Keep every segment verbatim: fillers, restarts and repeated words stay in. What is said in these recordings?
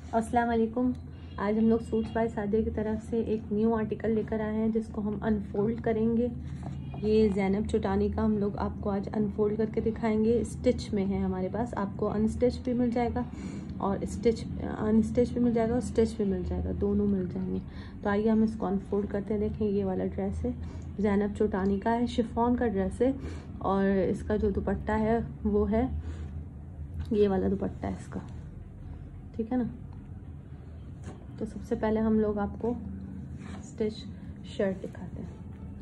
अस्सलाम वालेकुम। आज हम लोग सूट्स बाय सादिया की तरफ से एक न्यू आर्टिकल लेकर आए हैं जिसको हम अनफोल्ड करेंगे। ये ज़ैनब चुटानी का हम लोग आपको आज अनफोल्ड करके दिखाएंगे। स्टिच में है हमारे पास, आपको अनस्टिच भी मिल जाएगा और स्टिच अनस्टिच भी मिल जाएगा और स्टिच भी मिल जाएगा, दोनों मिल जाएंगे। तो आइए हम इसको अनफोल्ड करते हैं। देखें ये वाला ड्रेस है, ज़ैनब चुटानी का है, शिफॉन का ड्रेस है और इसका जो दुपट्टा है वो है ये वाला दुपट्टा है इसका, ठीक है ना। तो सबसे पहले हम लोग आपको स्टिच शर्ट दिखाते हैं।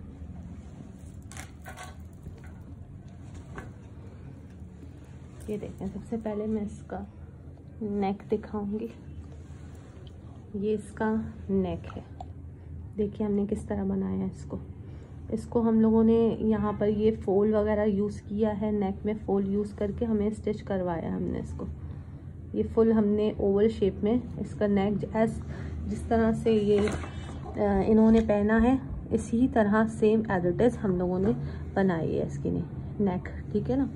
ये देखें, सबसे पहले मैं इसका नेक दिखाऊंगी। ये इसका नेक है, देखिए हमने किस तरह बनाया है इसको। इसको हम लोगों ने यहाँ पर ये फोल वगैरह यूज़ किया है, नेक में फोल यूज़ करके हमें स्टिच करवाया हमने इसको। ये फुल हमने ओवल शेप में इसका नेक एस जिस तरह से ये इन्होंने पहना है इसी तरह सेम एज इट इज़ हम लोगों ने बनाई है इसकी नेक, ठीक है ना।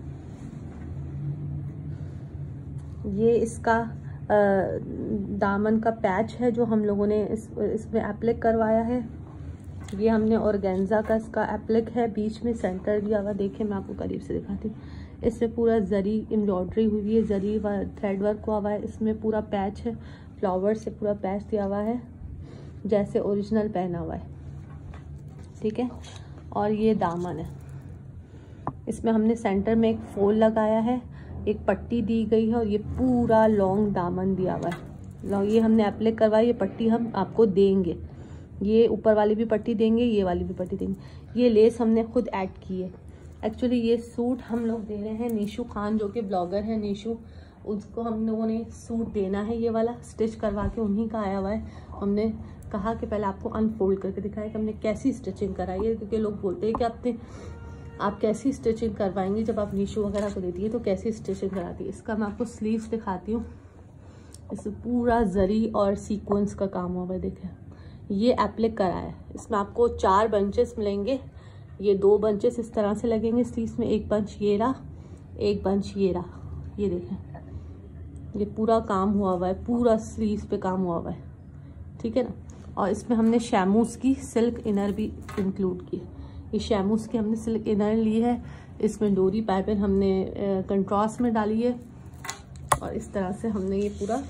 ये इसका आ, दामन का पैच है जो हम लोगों ने इस इसमें एप्लिक करवाया है। ये हमने ऑर्गेन्जा का इसका एप्लिक है, बीच में सेंटर दिया हुआ। देखिए मैं आपको करीब से दिखाती हूँ। इसमें पूरा जरी एम्ब्रॉयडरी हुई है, जरी व थ्रेड वर्क हुआ हुआ है। इसमें पूरा पैच है, फ्लावर से पूरा पैच दिया हुआ है जैसे ओरिजिनल पहना हुआ है, ठीक है। और ये दामन है, इसमें हमने सेंटर में एक फोल लगाया है, एक पट्टी दी गई है और ये पूरा लॉन्ग दामन दिया हुआ है। ये हमने एप्लिक करवाई, ये पट्टी हम आपको देंगे, ये ऊपर वाली भी पट्टी देंगे, ये वाली भी पट्टी देंगे। ये लेस हमने खुद ऐड की है। एक्चुअली ये सूट हम लोग दे रहे हैं नीशू खान जो कि ब्लॉगर है नीशू, उसको हम लोगों ने सूट देना है ये वाला, स्टिच करवा के उन्हीं का आया हुआ है। हमने कहा कि पहले आपको अनफोल्ड करके दिखाया कि हमने कैसी स्टिचिंग कराई है, क्योंकि लोग बोलते हैं कि आपने आप कैसी स्टिचिंग करवाएंगी जब आप नीशू वगैरह को देती है तो कैसी स्टिचिंग कराती है। इसका मैं आपको स्लीव्स दिखाती हूँ। इसमें पूरा जरी और सीक्वेंस का काम हुआ है, देखें ये एप्लिक करा है। इसमें आपको चार बंचेस मिलेंगे, ये दो बंचेस इस तरह से लगेंगे स्लीव्स में, एक बंच ये रहा, एक बंच ये रहा। ये देखें ये पूरा काम हुआ हुआ है, पूरा स्लीव्स पे काम हुआ हुआ है, ठीक है ना। और इसमें हमने शैमूस की सिल्क इनर भी इंक्लूड की है। ये शैमूस की हमने सिल्क इनर ली है, इसमें डोरी पाइपिंग हमने कंट्रास्ट में डाली है और इस तरह से हमने ये पूरा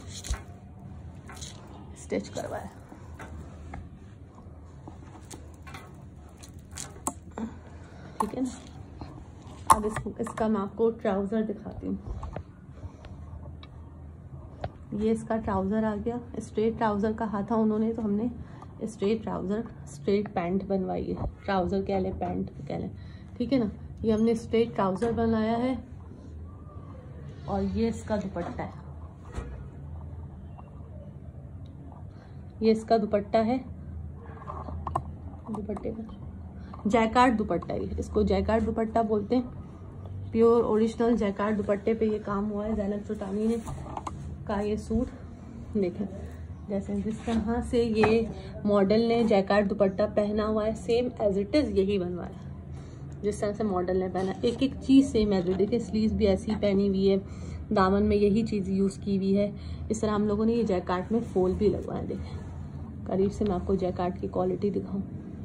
स्टिच करवाया, ठीक है ना। अब इस, इसका मैं आपको ट्राउज़र दिखाती हूँ। ये इसका ट्राउज़र आ गया, स्ट्रेट ट्राउज़र कहा था उन्होंने तो हमने स्ट्रेट ट्राउज़र स्ट्रेट पैंट बनवाई है, ट्राउज़र कह लें पैंट कह लें, ठीक है ना। ये हमने स्ट्रेट ट्राउज़र बनाया है और ये इसका दुपट्टा है, ये इसका दुपट्टा है। दुपट्टे का जैकार्ड दुपट्टा है, इसको जैकार्ड दुपट्टा बोलते हैं। प्योर ओरिजिनल जैकार्ड दुपट्टे पे ये काम हुआ है ज़ैनब चुटानी ने का। ये सूट देखें जैसे जिस तरह से ये मॉडल ने जैकार्ड दुपट्टा पहना हुआ है सेम एज इट इज़ यही बनवाया है जिस तरह से मॉडल ने पहना। एक एक चीज़ सेम एज इट, देखिए स्लीव्स भी ऐसी पहनी हुई है, दामन में यही चीज़ यूज़ की हुई है। इस तरह हम लोगों ने ये जैकार्ड में फोल भी लगवाए। देखें करीब से मैं आपको जैकार्ड की क्वालिटी दिखाऊँ,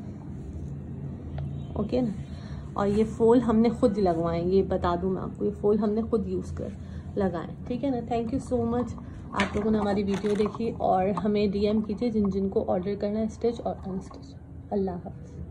ओके ना। और ये फोल हमने खुद लगवाए, ये बता दूं मैं आपको, ये फोल हमने खुद यूज़ कर लगाए, ठीक है ना। थैंक यू सो मच, आप लोगों ने हमारी वीडियो देखी और हमें डीएम कीजिए जिन जिन को ऑर्डर करना है स्टिच और अनस्टिच। अल्लाह हाफ़िज़।